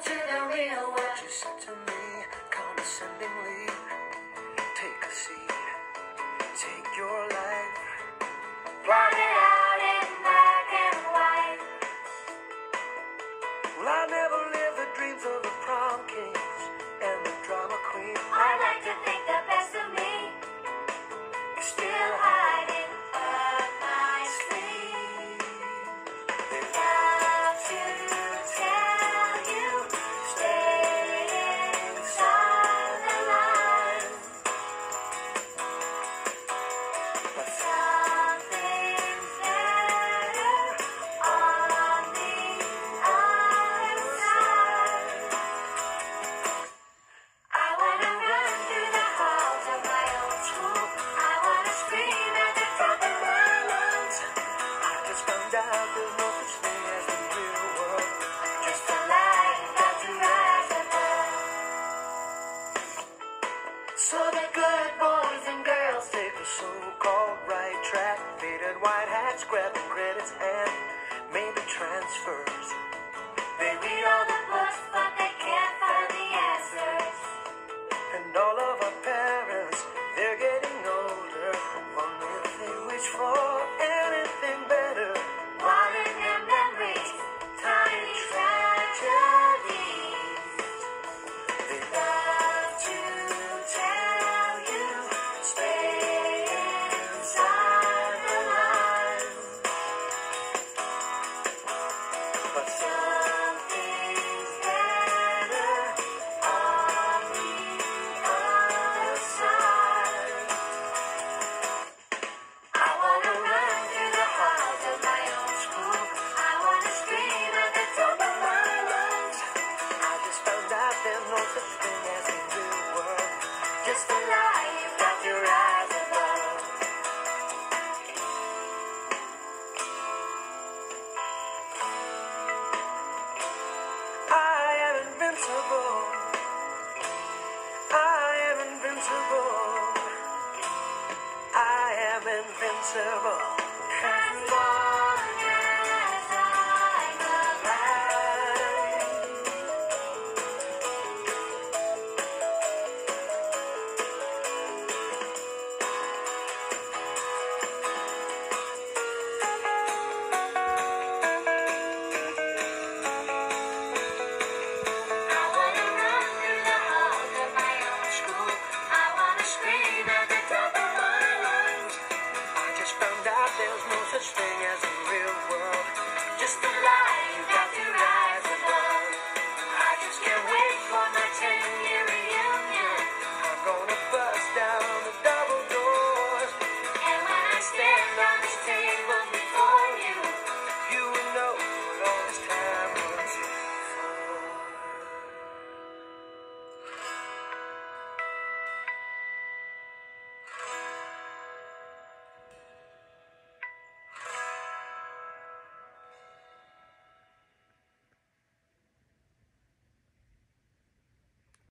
to the real world. She said to me condescendingly, take a seat, take your life, Plot it out in black and white. well, I never lived the dreams of the prom kings and the drama queen. I like to think the best of me is still hiding up my sleeve. They Love to tell you, stay inside the lines. but Something's better on the other side. I wanna run through the halls of my old school. I wanna scream at the top of my lungs. I just found out there's no such thing as the real world. Just a lie you've got to rise above. So the good boys and girls take the so-called right track, faded white hats, grab the credits and made the transfers. They read all the books, but they can't find the answers. And all of our parents, they're getting older. Wonder if they wish for anything better. Wanting their memories, tiny tragedies. They Love to tell you, stay inside the lines. but Something's better on the other side. I wanna run through the halls of my old school. I wanna scream at the top of my lungs. I just found out there's no such thing as the real world. Just a lie you've got to rise above. I am invincible. I am invincible. I am invincible. As long as I'm alive. I wanna run through the halls of my old school. I wanna scream at the top of my lungs. I just found out there's no such thing as the